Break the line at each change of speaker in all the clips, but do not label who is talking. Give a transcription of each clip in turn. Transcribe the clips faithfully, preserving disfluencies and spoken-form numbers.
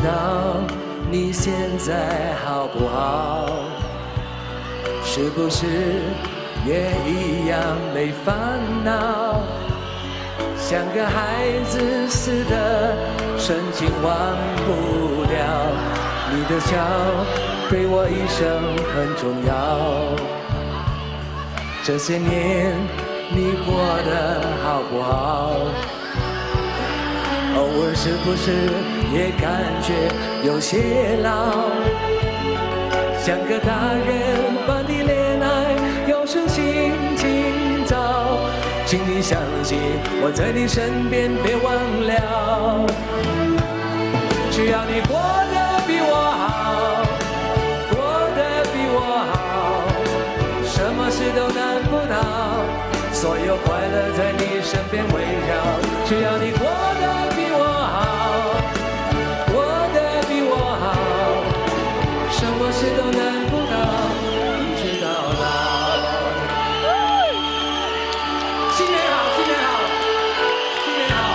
道你现在好不好？是不是也一样没烦恼？像个孩子似的，深情忘不掉。你的笑对我一生很重要。这些年你过得好不好？偶尔是不是也感觉有些老？像个大人般的恋爱，有时心情糟。请你相信我在你身边，别忘了。只要你过得比我好，过得比我好，什么事都难不倒。所有快乐在你身边围绕。只要你过得比我好，过得比我好，什么事都难不倒，一直到老。新年好，新年好，新年好。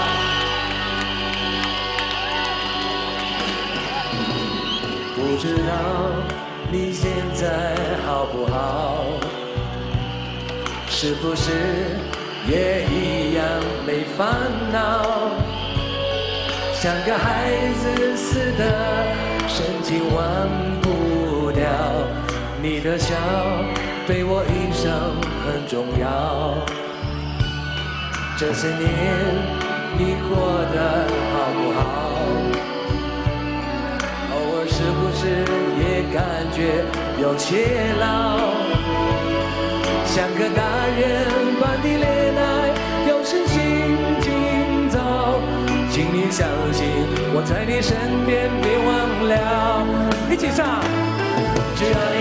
不知道你现在好不好？是不是也一样没烦恼？像个孩子似的，深情忘不掉。你的笑对我一生很重要。这些年你过得好不好？偶尔是不是也感觉有些老？像个大人般的恋爱，有时心情糟。请你相信我在你身边，别忘了。一起唱，只要你